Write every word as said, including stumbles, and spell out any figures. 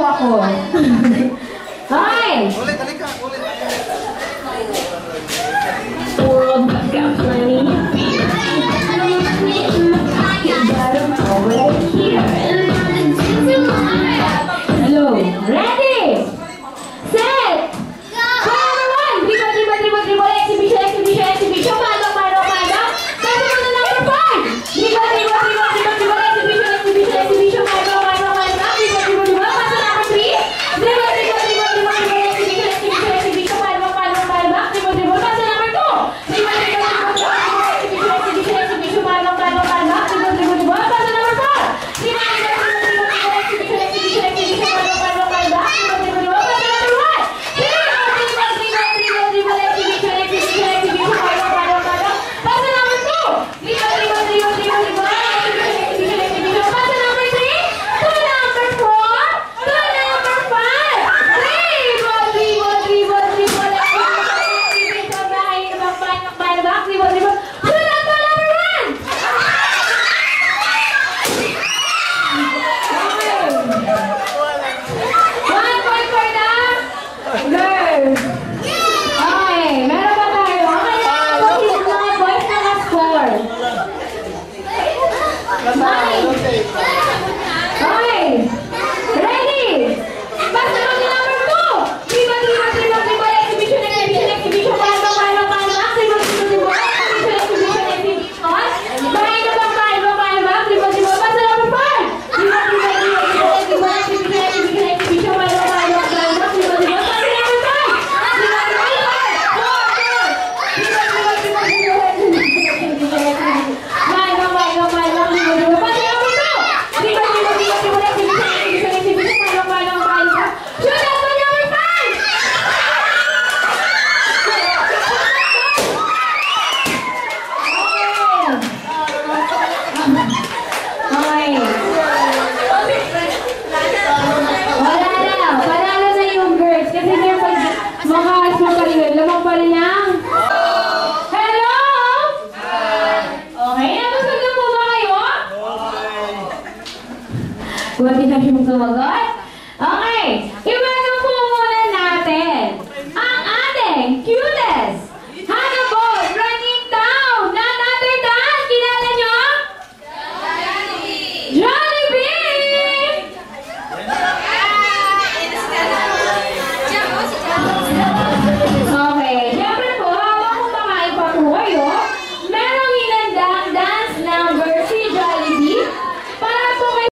ako. Hoy! Ulit, halika, ulit. World Cup money. Hello, ready? Set! Go! Everyone! Dribble, dribble, dribble, dribble, exhibition, exhibition, exhibition, mano, mano, mano. That's the number five! Dribble, dribble, dribble, dribble, dribble, exhibition, exhibition, exhibition, mano, mano, mano. Dribble, dribble, dribble, pass to number three. Dribble, dribble, dribble, dribble, dribble, exhibition, exhibition, exhibition, mano, mano, mano. Dribble, dribble, pass to number two. Dribble, dribble, dribble, dribble, exhibition, exhibition, exhibition, mano, mano, mano. Dribble, dribble, dribble, pass to number four. Dribble, dribble, dribble, dribble, exhibition, exhibition, exhibition, mano, mano, mano. Dribble, dribble, dribble, pass to number one. Buat kita yung sumagot.